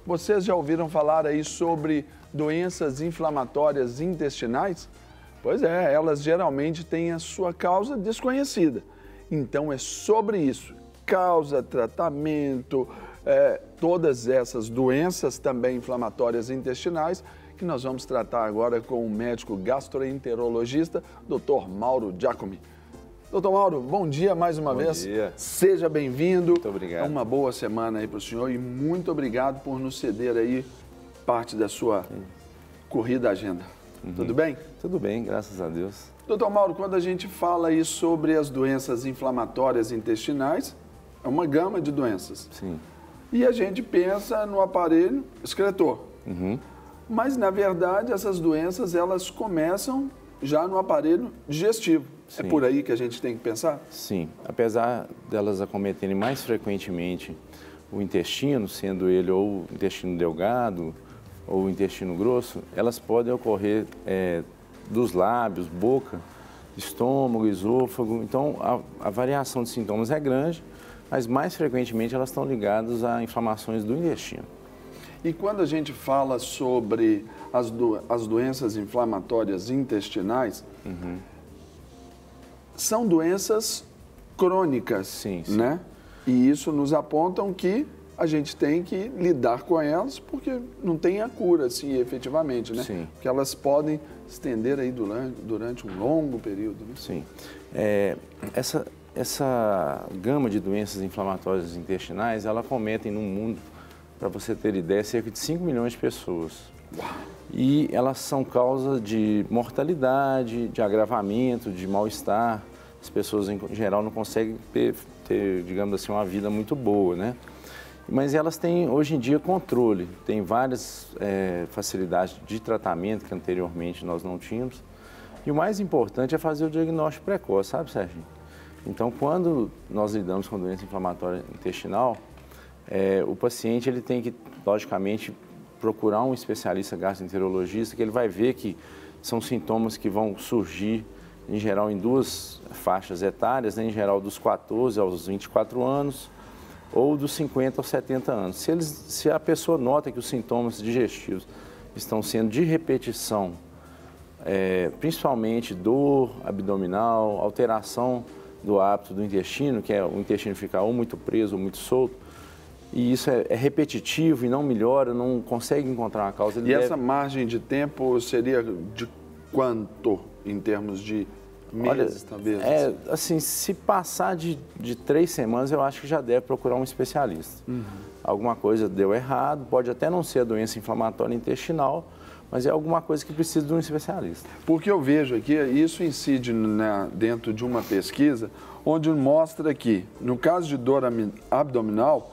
Vocês já ouviram falar aí sobre doenças inflamatórias intestinais? Pois é, elas geralmente têm a sua causa desconhecida. Então é sobre isso, causa, tratamento, todas essas doenças também inflamatórias intestinais, que nós vamos tratar agora com o médico gastroenterologista, Dr. Mauro Giacomi. Doutor Mauro, bom dia mais uma vez. Bom dia. Seja bem-vindo. Muito obrigado. Uma boa semana aí para o senhor e muito obrigado por nos ceder aí parte da sua corrida agenda. Tudo bem? Tudo bem, graças a Deus. Doutor Mauro, quando a gente fala aí sobre as doenças inflamatórias intestinais, é uma gama de doenças. Sim. E a gente pensa no aparelho excretor. Uhum. Mas, na verdade, essas doenças, elas começam já no aparelho digestivo. Sim. É por aí que a gente tem que pensar? Sim. Apesar delas acometerem mais frequentemente o intestino, sendo ele ou o intestino delgado ou o intestino grosso, elas podem ocorrer dos lábios, boca, estômago, esôfago. Então, a variação de sintomas é grande, mas mais frequentemente elas estão ligadas a inflamações do intestino. E quando a gente fala sobre as doenças inflamatórias intestinais, são doenças crônicas, sim, né? E isso nos apontam que a gente tem que lidar com elas, porque não tem a cura, assim, efetivamente, né? Sim. Porque elas podem se estender aí durante um longo período, né? Sim. Essa gama de doenças inflamatórias intestinais, ela acometem no mundo, para você ter ideia, cerca de 5 milhões de pessoas. Uau. E elas são causa de mortalidade, de agravamento, de mal-estar. As pessoas, em geral, não conseguem ter, digamos assim, uma vida muito boa, né? Mas elas têm, hoje em dia, controle. Tem várias facilidades de tratamento que anteriormente nós não tínhamos. E o mais importante é fazer o diagnóstico precoce, sabe, Serginho? Então, quando nós lidamos com doença inflamatória intestinal, o paciente ele tem que, logicamente, procurar um especialista gastroenterologista, que ele vai ver que são sintomas que vão surgir, em geral, em duas faixas etárias, né? Em geral, dos 14 aos 24 anos ou dos 50 aos 70 anos. Se a pessoa nota que os sintomas digestivos estão sendo de repetição, principalmente dor abdominal, alteração do hábito do intestino, que é o intestino ficar ou muito preso ou muito solto, e isso é repetitivo e não melhora, não consegue encontrar uma causa. Essa margem de tempo seria de quanto em termos de meses, talvez? Assim, se passar de 3 semanas, eu acho que já deve procurar um especialista. Alguma coisa deu errado, pode até não ser a doença inflamatória intestinal, mas é alguma coisa que precisa de um especialista. Porque eu vejo aqui, isso incide dentro de uma pesquisa, onde mostra que, no caso de dor abdominal,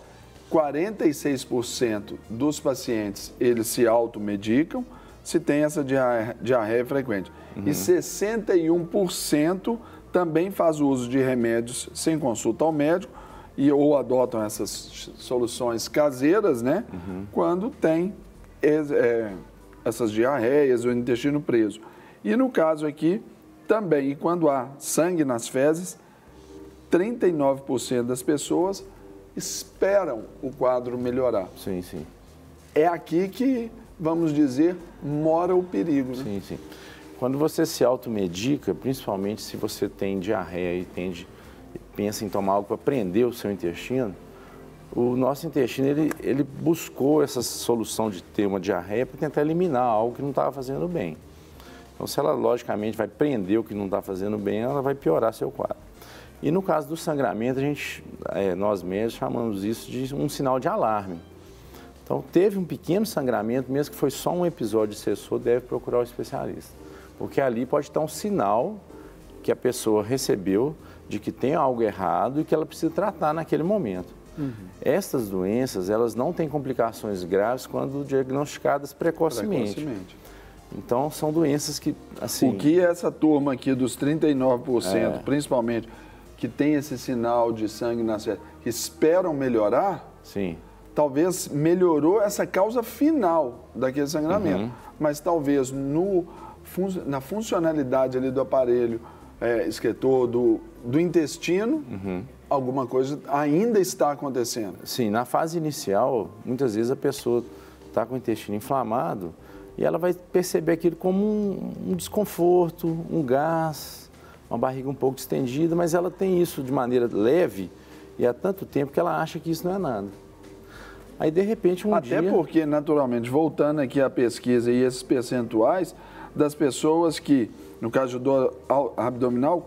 46% dos pacientes, eles se automedicam se tem essa diarreia frequente. E 61% também faz uso de remédios sem consulta ao médico ou adotam essas soluções caseiras, né? Quando tem essas diarreias ou intestino preso. E no caso aqui, também, e quando há sangue nas fezes, 39% das pessoas esperam o quadro melhorar. Sim, sim. É aqui que, vamos dizer, mora o perigo, né? Sim, sim. Quando você se automedica, principalmente se você tem diarreia e pensa em tomar algo para prender o seu intestino, o nosso intestino ele buscou essa solução de ter uma diarreia para tentar eliminar algo que não estava fazendo bem. Então, se ela, logicamente, vai prender o que não está fazendo bem, ela vai piorar seu quadro. E no caso do sangramento, nós médicos chamamos isso de um sinal de alarme. Então, teve um pequeno sangramento, mesmo que foi só um episódio excessor, deve procurar o especialista. Porque ali pode estar um sinal que a pessoa recebeu de que tem algo errado e que ela precisa tratar naquele momento. Estas doenças, elas não têm complicações graves quando diagnosticadas precocemente. Então, são doenças que, assim... O que essa turma aqui dos 39%, principalmente, que tem esse sinal de sangue nas fezes, que esperam melhorar, sim, talvez melhorou essa causa final daquele sangramento. Mas talvez na funcionalidade ali do aparelho excretor, do intestino, alguma coisa ainda está acontecendo. Sim, na fase inicial, muitas vezes a pessoa está com o intestino inflamado e ela vai perceber aquilo como um desconforto, um gás, uma barriga um pouco distendida, mas ela tem isso de maneira leve e há tanto tempo que ela acha que isso não é nada. Aí, de repente, Até porque, naturalmente, voltando aqui à pesquisa e esses percentuais das pessoas que, no caso do abdominal,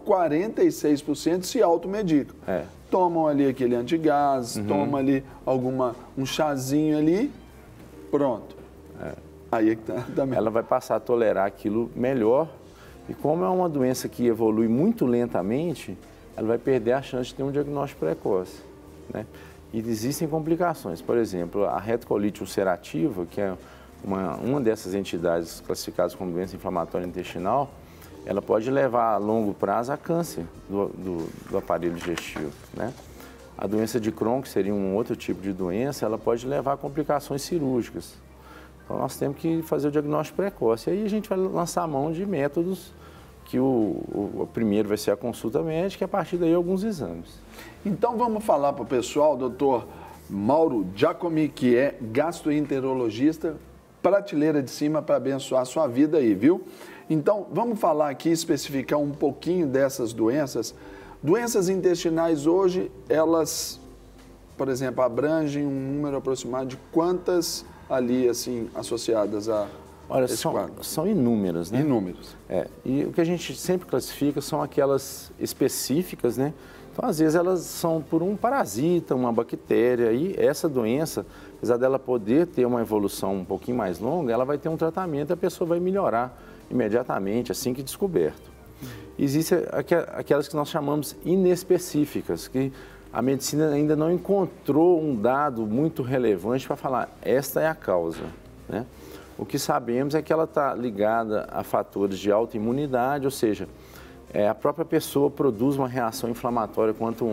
46% se automedicam. Tomam ali aquele antigás, tomam ali um chazinho ali, pronto. Aí é que tá também. Ela vai passar a tolerar aquilo melhor e como é uma doença que evolui muito lentamente, ela vai perder a chance de ter um diagnóstico precoce, né? E existem complicações. Por exemplo, a retocolite ulcerativa, que é uma dessas entidades classificadas como doença inflamatória intestinal, ela pode levar a longo prazo a câncer do aparelho digestivo, né? A doença de Crohn, que seria um outro tipo de doença, ela pode levar a complicações cirúrgicas. Então, nós temos que fazer o diagnóstico precoce. E aí a gente vai lançar a mão de métodos que o primeiro vai ser a consulta médica e a partir daí alguns exames. Então vamos falar para o pessoal, doutor Mauro Giacomi, que é gastroenterologista, prateleira de cima para abençoar a sua vida aí, viu? Então vamos falar aqui, especificar um pouquinho dessas doenças. Doenças intestinais hoje, elas, por exemplo, abrangem um número aproximado de quantas ali, assim, associadas a... Olha, são inúmeras, né? Inúmeras. E o que a gente sempre classifica são aquelas específicas, né? Então, às vezes, elas são por um parasita, uma bactéria, e essa doença, apesar dela poder ter uma evolução um pouquinho mais longa, ela vai ter um tratamento e a pessoa vai melhorar imediatamente, assim que descoberto. Existem aquelas que nós chamamos inespecíficas, que a medicina ainda não encontrou um dado muito relevante para falar, esta é a causa, né? O que sabemos é que ela está ligada a fatores de autoimunidade, ou seja, a própria pessoa produz uma reação inflamatória contra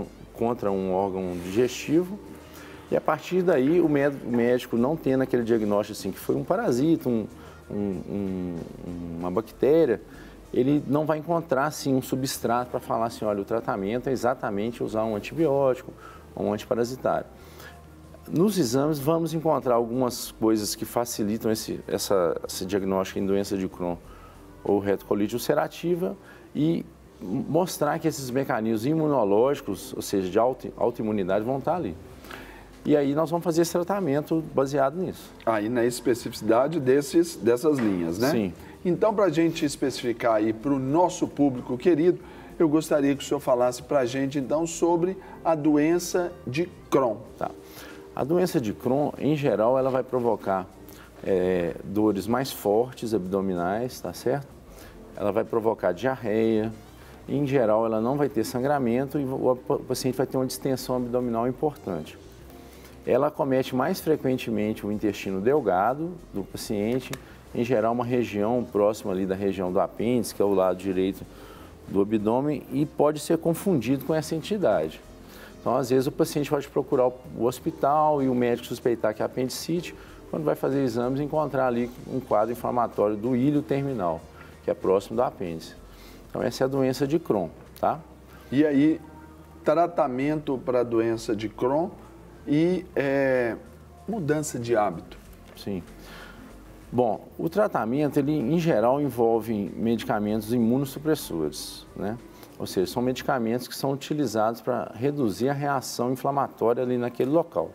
um órgão digestivo e a partir daí o médico não tendo aquele diagnóstico assim, que foi um parasita, uma bactéria, ele não vai encontrar assim, um substrato para falar assim, olha, o tratamento é exatamente usar um antibiótico ou um antiparasitário. Nos exames vamos encontrar algumas coisas que facilitam esse diagnóstico em doença de Crohn ou retocolite ulcerativa e mostrar que esses mecanismos imunológicos, ou seja, de autoimunidade, vão estar ali. E aí nós vamos fazer esse tratamento baseado nisso. Aí na especificidade dessas linhas, né? Sim. Então, para a gente especificar aí para o nosso público querido, eu gostaria que o senhor falasse para a gente, então, sobre a doença de Crohn. Tá. A doença de Crohn, em geral, ela vai provocar dores mais fortes abdominais, tá certo? Ela vai provocar diarreia, e, em geral, ela não vai ter sangramento e o paciente vai ter uma distensão abdominal importante. Ela acomete mais frequentemente o intestino delgado do paciente, em geral uma região próxima ali da região do apêndice, que é o lado direito do abdômen, e pode ser confundido com essa entidade. Então, às vezes, o paciente pode procurar o hospital e o médico suspeitar que é apendicite, quando vai fazer exames, encontrar ali um quadro inflamatório do íleo terminal, que é próximo do apêndice. Então, essa é a doença de Crohn, tá? E aí, tratamento para a doença de Crohn e mudança de hábito. Sim. Bom, o tratamento, ele, em geral, envolve medicamentos imunossupressores, né? Ou seja, são medicamentos que são utilizados para reduzir a reação inflamatória ali naquele local.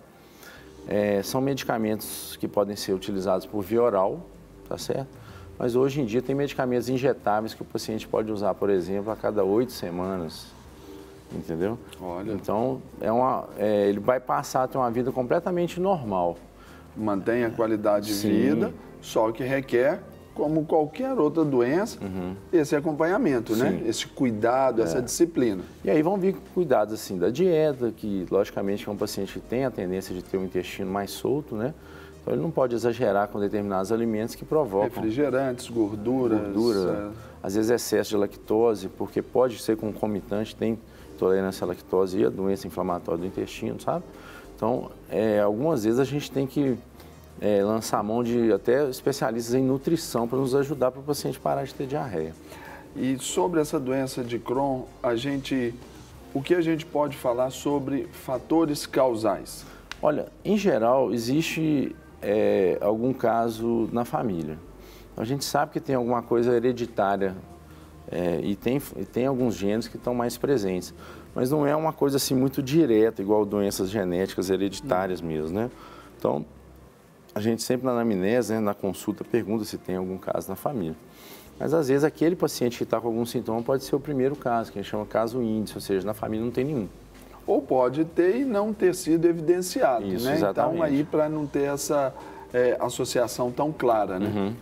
São medicamentos que podem ser utilizados por via oral, tá certo? Mas hoje em dia tem medicamentos injetáveis que o paciente pode usar, por exemplo, a cada 8 semanas, entendeu? Olha. Então, ele vai passar a ter uma vida completamente normal. Mantém a qualidade de vida, só que requer, como qualquer outra doença, esse acompanhamento, né? Esse cuidado, essa disciplina. E aí vão vir cuidados assim da dieta, que logicamente é um paciente que tem a tendência de ter o intestino mais solto, né? Então ele não pode exagerar com determinados alimentos que provocam... Refrigerantes, gorduras... Às vezes excesso de lactose, porque pode ser concomitante, tem intolerância à lactose e a doença inflamatória do intestino, sabe? Então, algumas vezes a gente tem que lançar a mão de até especialistas em nutrição para nos ajudar para o paciente parar de ter diarreia. E sobre essa doença de Crohn, a gente o que a gente pode falar sobre fatores causais? Olha, em geral, existe algum caso na família. A gente sabe que tem alguma coisa hereditária e tem alguns genes que estão mais presentes, mas não é uma coisa assim muito direta, igual doenças genéticas hereditárias mesmo, né? Então, a gente sempre na anamnese, né, na consulta, pergunta se tem algum caso na família. Mas, às vezes, aquele paciente que está com algum sintoma pode ser o primeiro caso, que a gente chama caso índice, ou seja, na família não tem nenhum. Ou pode ter e não ter sido evidenciado, Isso, né? exatamente. Então, aí, para não ter essa associação tão clara, né? Uhum.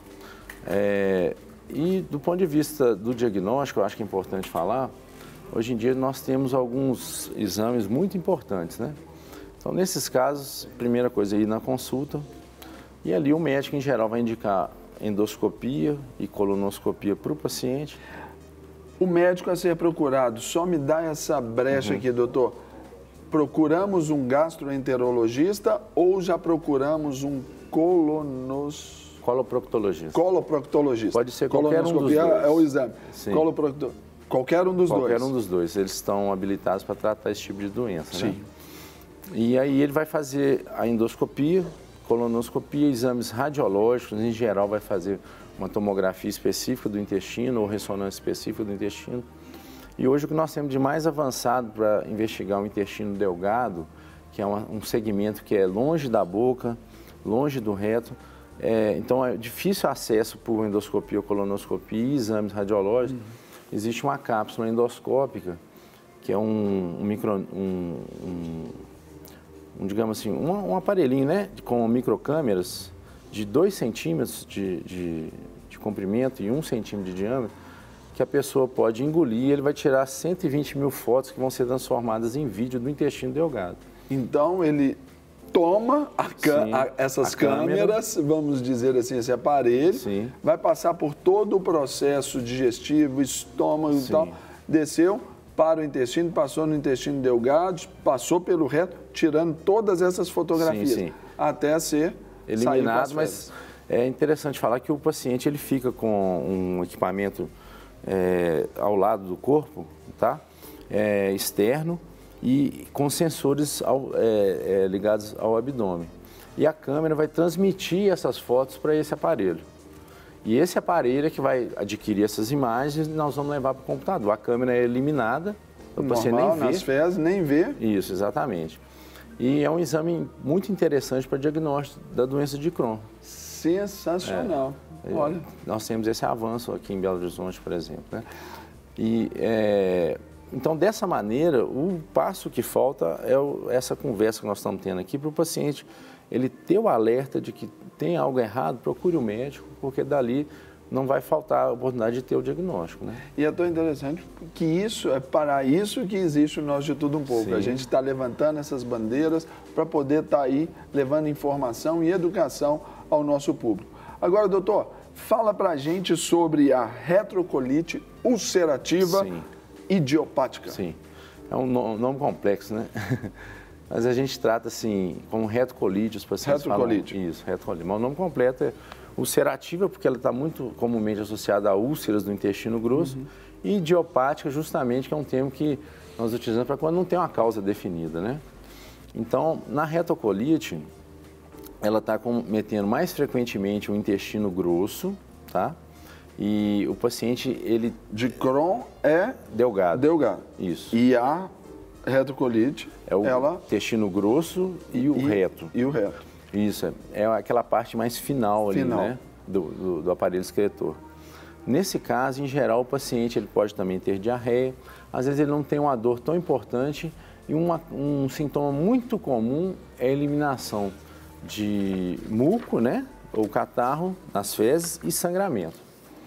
E, do ponto de vista do diagnóstico, eu acho que é importante falar, hoje em dia nós temos alguns exames muito importantes, né? Então, nesses casos, a primeira coisa é ir na consulta, e ali o médico, em geral, vai indicar endoscopia e colonoscopia para o paciente. O médico a ser procurado, só me dá essa brecha aqui, doutor. Procuramos um gastroenterologista ou já procuramos um coloproctologista? Coloproctologista. Pode ser qualquer um dos dois. É o exame. Qualquer um dos dois. Qualquer um dos dois. Eles estão habilitados para tratar esse tipo de doença, Sim. né? E aí ele vai fazer a endoscopia, colonoscopia, exames radiológicos, em geral vai fazer uma tomografia específica do intestino ou ressonância específica do intestino. E hoje o que nós temos de mais avançado para investigar o intestino delgado, que é um segmento que é longe da boca, longe do reto, então é difícil acesso por endoscopia ou colonoscopia e exames radiológicos. Existe uma cápsula endoscópica, que é digamos assim, um aparelhinho, né, com microcâmeras de 2 centímetros de comprimento e 1 centímetro de diâmetro, que a pessoa pode engolir e ele vai tirar 120 mil fotos que vão ser transformadas em vídeo do intestino delgado. Então, ele toma essas câmeras, vamos dizer assim, esse aparelho, Sim. vai passar por todo o processo digestivo, estômago e tal, desceu para o intestino, passou no intestino delgado, passou pelo reto, tirando todas essas fotografias, sim. até ser eliminado, mas é interessante falar que o paciente ele fica com um equipamento ao lado do corpo, tá? Externo e com sensores ligados ao abdômen. E a câmera vai transmitir essas fotos para esse aparelho. E esse aparelho é que vai adquirir essas imagens e nós vamos levar para o computador. A câmera é eliminada, o paciente nem vê. Nas fezes, nem vê. Isso, exatamente. E é um exame muito interessante para diagnóstico da doença de Crohn. Sensacional. Olha. Nós temos esse avanço aqui em Belo Horizonte, por exemplo, né? E, então, dessa maneira, o passo que falta é essa conversa que nós estamos tendo aqui para o paciente, ele ter o alerta de que tem algo errado, procure o médico, porque dali não vai faltar a oportunidade de ter o diagnóstico, né? E é tão interessante que isso é para isso que existe o Nós de Tudo Um Pouco. Sim. A gente está levantando essas bandeiras para poder estar aí levando informação e educação ao nosso público. Agora, doutor, fala para a gente sobre a retrocolite ulcerativa idiopática. Sim, é um nome complexo, né? Mas a gente trata assim, como retrocolite, os pacientes retrocolite. Falam isso, retrocolite. Mas o nome completo é ulcerativa, porque ela está muito comumente associada a úlceras do intestino grosso, e idiopática, justamente, que é um termo que nós utilizamos para quando não tem uma causa definida, né? Então, na retrocolite, ela está cometendo mais frequentemente o intestino grosso, tá? E o paciente, ele... De Crohn é... Delgado. Delgado. Isso. E a retrocolite é o intestino grosso e o reto. E o reto. Isso, é aquela parte mais final ali, né? Do aparelho excretor. Nesse caso, em geral, o paciente ele pode também ter diarreia, às vezes ele não tem uma dor tão importante e um sintoma muito comum é a eliminação de muco, né? Ou catarro nas fezes e sangramento.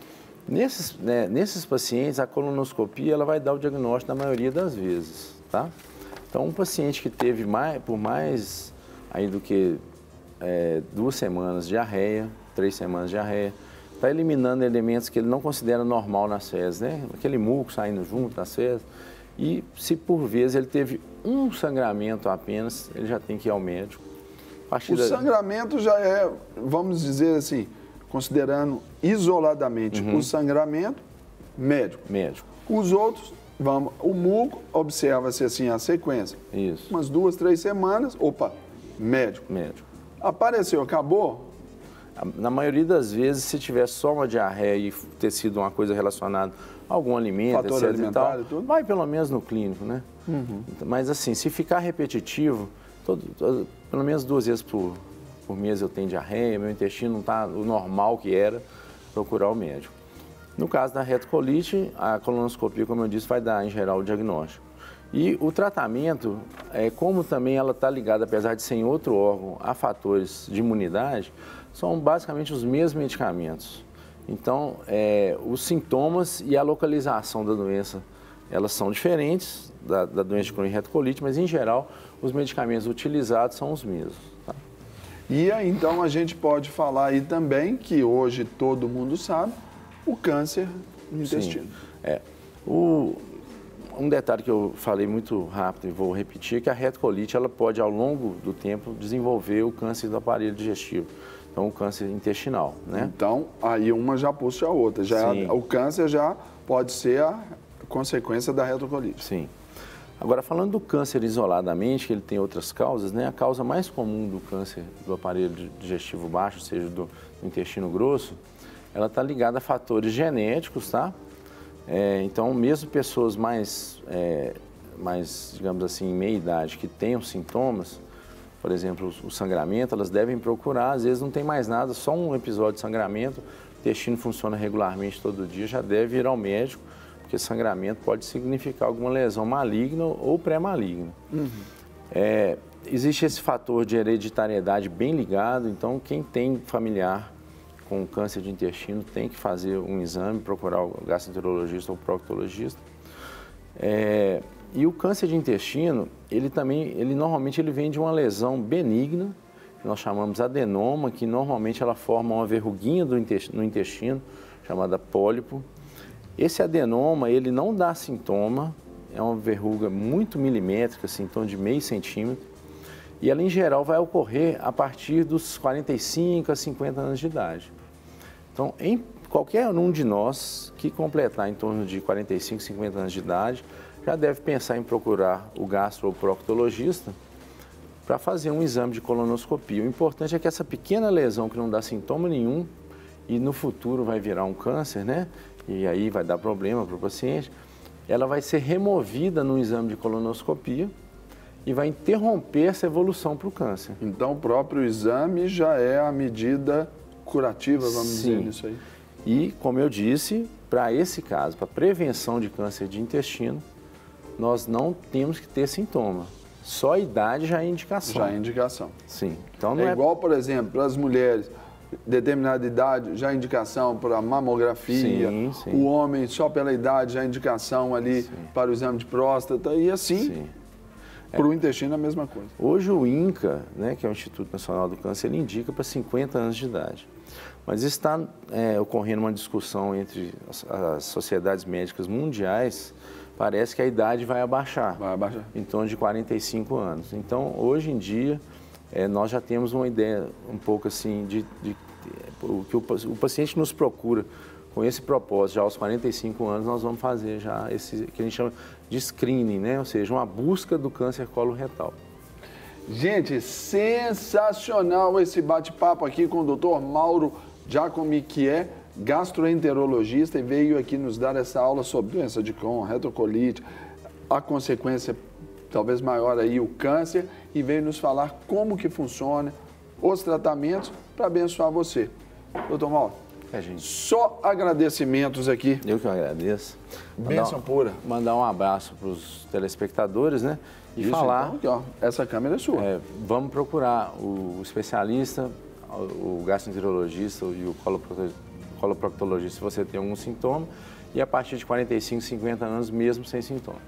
Nesses pacientes, a colonoscopia ela vai dar o diagnóstico na maioria das vezes, tá? Então, um paciente que teve por mais aí do que 2 semanas de diarreia, 3 semanas de diarreia, está eliminando elementos que ele não considera normal nas fezes, né? Aquele muco saindo junto das fezes. E se por vezes ele teve um sangramento apenas, ele já tem que ir ao médico. O sangramento já é, vamos dizer assim, considerando isoladamente o sangramento, médico. Médico. Os outros, o muco, observa-se assim a sequência. Isso. Umas 2, 3 semanas, opa, médico. Médico. Apareceu, acabou? Na maioria das vezes, se tiver só uma diarreia e ter sido uma coisa relacionada a algum alimento, Fator etc. alimentar e tal, e tudo? vai pelo menos no clínico, né? Mas assim, se ficar repetitivo, pelo menos 2 vezes por mês eu tenho diarreia, meu intestino não está o normal que era, procurar o médico. No caso da retocolite, a colonoscopia, como eu disse, vai dar em geral o diagnóstico. E o tratamento, como também ela está ligada, apesar de ser em outro órgão, a fatores de imunidade, são basicamente os mesmos medicamentos. Então, os sintomas e a localização da doença, elas são diferentes da doença de Crohn e retocolite, mas em geral, os medicamentos utilizados são os mesmos. Tá? E aí, então, a gente pode falar aí também, que hoje todo mundo sabe, o câncer no intestino. Um detalhe que eu falei muito rápido e vou repetir é que a retocolite ela pode, ao longo do tempo, desenvolver o câncer do aparelho digestivo, então o câncer intestinal, né? Então, aí uma já puxa a outra. O câncer já pode ser a consequência da retocolite. Sim. Agora, falando do câncer isoladamente, que ele tem outras causas, né? A causa mais comum do câncer do aparelho digestivo baixo, ou seja, do intestino grosso, ela está ligada a fatores genéticos, tá? Então, mesmo pessoas mais, digamos assim, em meia idade, que tenham sintomas, por exemplo, o sangramento, elas devem procurar, às vezes não tem mais nada, só um episódio de sangramento, o intestino funciona regularmente todo dia, já deve ir ao médico, porque sangramento pode significar alguma lesão maligna ou pré-maligna. Existe esse fator de hereditariedade bem ligado, então quem tem familiar com câncer de intestino tem que fazer um exame, procurar o gastroenterologista ou o proctologista. E o câncer de intestino, normalmente ele vem de uma lesão benigna, que nós chamamos adenoma, que normalmente ela forma uma verruguinha no intestino, chamada pólipo. Esse adenoma, ele não dá sintoma, é uma verruga muito milimétrica, assim, em torno de meio centímetro, e ela em geral vai ocorrer a partir dos 45 a 50 anos de idade. Então, em qualquer um de nós que completar em torno de 45, 50 anos de idade, já deve pensar em procurar o gastro ou proctologista para fazer um exame de colonoscopia. O importante é que essa pequena lesão que não dá sintoma nenhum e no futuro vai virar um câncer, né? E aí vai dar problema para o paciente, ela vai ser removida no exame de colonoscopia e vai interromper essa evolução para o câncer. Então, o próprio exame já é a medida curativa, vamos dizer nisso aí. E, como eu disse, para esse caso, para prevenção de câncer de intestino, nós não temos que ter sintoma. Só a idade já é indicação. Já é indicação. Sim. Então, não igual, por exemplo, para as mulheres, determinada idade, já é indicação para mamografia. Sim. O homem, só pela idade, já é indicação ali para o exame de próstata. E assim, para o intestino, a mesma coisa. Hoje o INCA, né, que é o Instituto Nacional do Câncer, ele indica para 50 anos de idade. Mas está ocorrendo uma discussão entre as sociedades médicas mundiais. Parece que a idade vai abaixar. Vai abaixar. Em torno de 45 anos. Então, hoje em dia, nós já temos uma ideia um pouco assim que o paciente nos procura com esse propósito. Já aos 45 anos, nós vamos fazer já esse que a gente chama de screening, né? Ou seja, uma busca do câncer coloretal. Gente, sensacional esse bate-papo aqui com o Dr. Mauro Giacomi, que é gastroenterologista e veio aqui nos dar essa aula sobre doença de Crohn, retocolite, a consequência talvez maior aí, o câncer, e veio nos falar como que funciona os tratamentos para abençoar você. Doutor Mauro, gente. Só agradecimentos aqui. Eu que agradeço. Bênção pura. Mandar um abraço para os telespectadores, né? E isso, falar... Então, aqui, ó, essa câmera é sua. Vamos procurar o especialista, o gastroenterologista e o coloproctologista se você tem algum sintoma, e a partir de 45, 50 anos mesmo sem sintoma.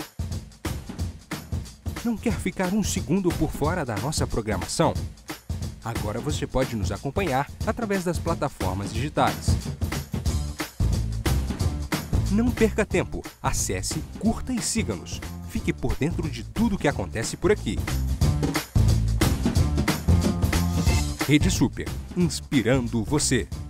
Não quer ficar um segundo por fora da nossa programação? Agora você pode nos acompanhar através das plataformas digitais. Não perca tempo, acesse, curta e siga-nos. Fique por dentro de tudo o que acontece por aqui. Rede Super, inspirando você.